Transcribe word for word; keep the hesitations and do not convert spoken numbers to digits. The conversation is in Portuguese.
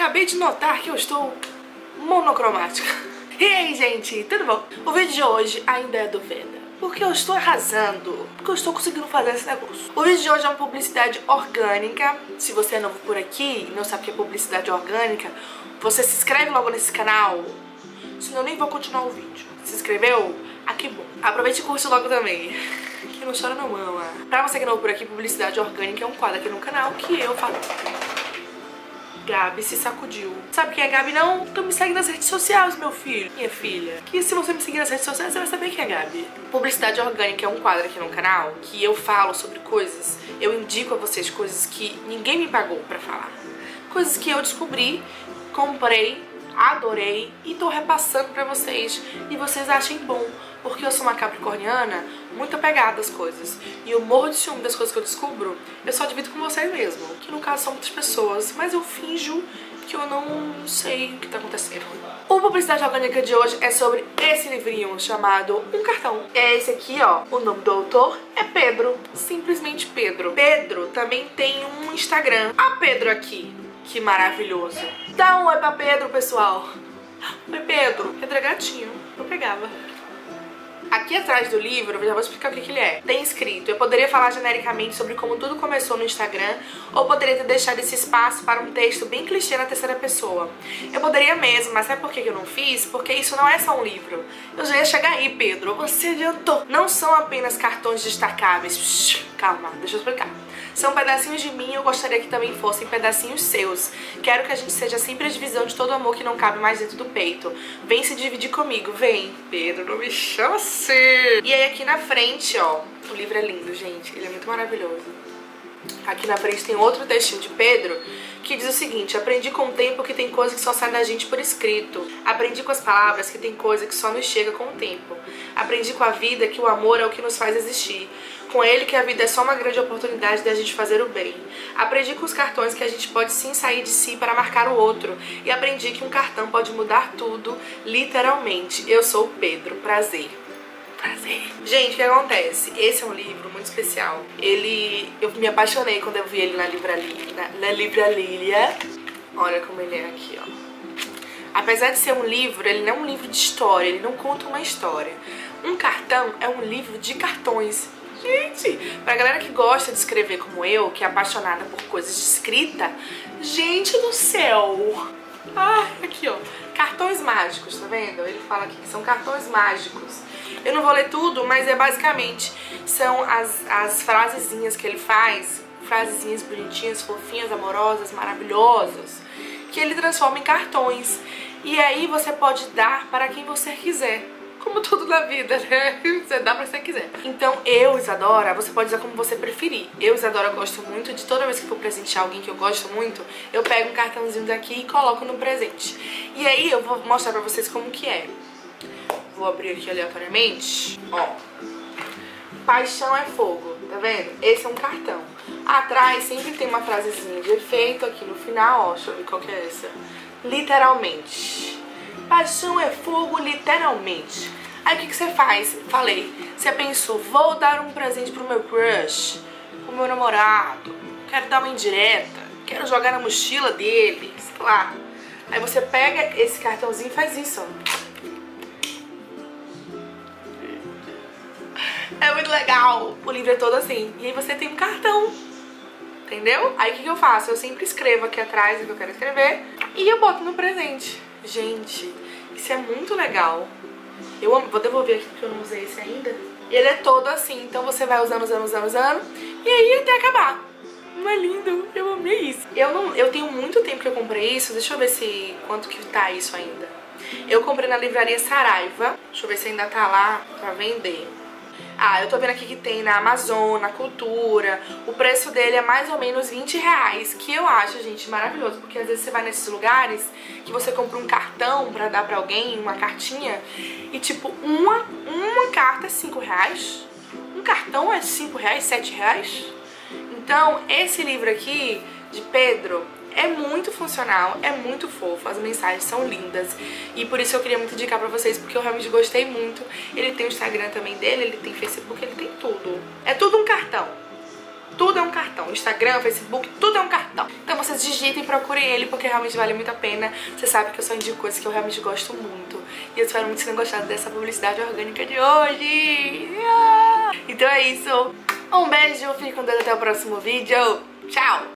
acabei de notar que eu estou monocromática. E aí, gente, tudo bom? O vídeo de hoje ainda é do Veda, porque eu estou arrasando, porque eu estou conseguindo fazer esse negócio. O vídeo de hoje é uma publicidade orgânica. Se você é novo por aqui e não sabe o que é publicidade orgânica, você se inscreve logo nesse canal, senão eu nem vou continuar o vídeo. Se inscreveu? Ah, que bom. Aproveite e curte logo também. Que não chora não mama. Pra você que é novo por aqui, publicidade orgânica é um quadro aqui no canal que eu falo. Gabi se sacudiu. Sabe quem é Gabi não? Então me segue nas redes sociais, meu filho, minha filha. Que se você me seguir nas redes sociais, você vai saber quem é Gabi. Publicidade orgânica é um quadro aqui no canal que eu falo sobre coisas, eu indico a vocês coisas que ninguém me pagou pra falar. Coisas que eu descobri, comprei, adorei e tô repassando pra vocês. E vocês achem bom, porque eu sou uma capricorniana muito apegada às coisas. E eu morro de ciúme das coisas que eu descubro. Eu só divido com vocês mesmo, que no caso são muitas pessoas, mas eu finjo que eu não sei o que tá acontecendo. O publicidade orgânica de hoje é sobre esse livrinho chamado Um Cartão. É esse aqui, ó. O nome do autor é Pedro. Simplesmente Pedro. Pedro também tem um Instagram. A Pedro aqui. Que maravilhoso. Dá um oi pra Pedro, pessoal. Oi, Pedro. Pedro é gatinho. Eu pegava. Aqui atrás do livro, eu já vou explicar o que, que ele é. Tem escrito, eu poderia falar genericamente sobre como tudo começou no Instagram, ou poderia ter deixado esse espaço para um texto bem clichê na terceira pessoa. Eu poderia mesmo, mas sabe por que eu não fiz? Porque isso não é só um livro. Eu já ia chegar aí, Pedro, você adiantou. Não são apenas cartões destacáveis. Psh, calma, deixa eu explicar. São pedacinhos de mim e eu gostaria que também fossem pedacinhos seus. Quero que a gente seja sempre a divisão de todo amor que não cabe mais dentro do peito. Vem se dividir comigo, vem. Pedro, não me chama assim. E aí aqui na frente, ó, o livro é lindo, gente. Ele é muito maravilhoso. Aqui na frente tem outro textinho de Pedro que diz o seguinte: aprendi com o tempo que tem coisa que só sai da gente por escrito. Aprendi com as palavras que tem coisa que só nos chega com o tempo. Aprendi com a vida que o amor é o que nos faz existir. Com ele que a vida é só uma grande oportunidade da gente fazer o bem. Aprendi com os cartões que a gente pode sim sair de si para marcar o outro. E aprendi que um cartão pode mudar tudo, literalmente. Eu sou o Pedro, prazer. Prazer. Gente, o que acontece? Esse é um livro muito especial. Ele... Eu me apaixonei quando eu vi ele na livraria. Na, na livraria. Olha como ele é aqui, ó. Apesar de ser um livro, ele não é um livro de história. Ele não conta uma história. Um cartão é um livro de cartões. Gente, pra galera que gosta de escrever como eu, que é apaixonada por coisas de escrita, gente do céu. Ah, aqui, ó. Cartões mágicos, tá vendo? Ele fala aqui que são cartões mágicos. Eu não vou ler tudo, mas é basicamente, são as, as frasezinhas que ele faz, frasezinhas bonitinhas, fofinhas, amorosas, maravilhosas, que ele transforma em cartões. E aí você pode dar para quem você quiser. Como tudo na vida, né? Você dá pra quem você quiser. Então, eu, Isadora, você pode usar como você preferir. Eu, Isadora, gosto muito de toda vez que for presentear alguém que eu gosto muito, eu pego um cartãozinho daqui e coloco no presente. E aí eu vou mostrar pra vocês como que é. Vou abrir aqui aleatoriamente. Ó. Paixão é fogo, tá vendo? Esse é um cartão. Atrás sempre tem uma frasezinha de efeito aqui no final, ó. Deixa eu ver qual que é essa. Literalmente. Paixão é fogo, literalmente. Aí o que, que você faz? Falei, você pensou, vou dar um presente pro meu crush, pro meu namorado, quero dar uma indireta, quero jogar na mochila dele, sei lá. Aí você pega esse cartãozinho e faz isso, ó. É muito legal. O livro é todo assim. E aí você tem um cartão. Entendeu? Aí o que, que eu faço? Eu sempre escrevo aqui atrás o que eu quero escrever e eu boto no presente. Gente, isso é muito legal. Eu amo. Vou devolver aqui porque eu não usei esse ainda. Ele é todo assim, então você vai usando, usando, usando, usando, e aí até acabar. Não é lindo? Eu amei isso. Eu, não, eu tenho muito tempo que eu comprei isso. Deixa eu ver se quanto que tá isso ainda. Eu comprei na livraria Saraiva. Deixa eu ver se ainda tá lá pra vender. Ah, eu tô vendo aqui que tem na Amazon, na Cultura. O preço dele é mais ou menos vinte reais, que eu acho, gente, maravilhoso. Porque às vezes você vai nesses lugares que você compra um cartão pra dar pra alguém, uma cartinha, e tipo, uma, uma carta é cinco reais. Um cartão é cinco reais, sete reais. Então, esse livro aqui, de Pedro, é muito funcional, é muito fofo, as mensagens são lindas. E por isso eu queria muito indicar pra vocês, porque eu realmente gostei muito. Ele tem o Instagram também dele, ele tem Facebook, ele tem tudo. É tudo um cartão. tudo é um cartão. Instagram, Facebook, tudo é um cartão. Então vocês digitem e procurem ele, porque realmente vale muito a pena. Você sabe que eu só indico coisas que eu realmente gosto muito. E eu espero muito que vocês tenham gostado dessa publicidade orgânica de hoje. Então é isso. Um beijo, fique com Deus, até o próximo vídeo. Tchau!